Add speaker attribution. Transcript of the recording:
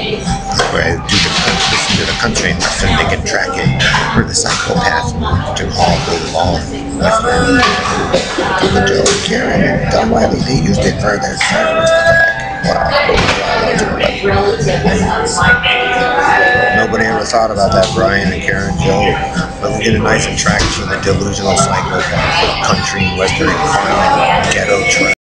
Speaker 1: Where listen to the country and western, they can track it. For the psychopath to all day long. Uncle Joe, Karen, and Don Wiley, they used it for their servers. Nobody ever thought about that, Brian and Karen Joe. But we get a nice attraction for the delusional psychopath, country, western, ghetto trap.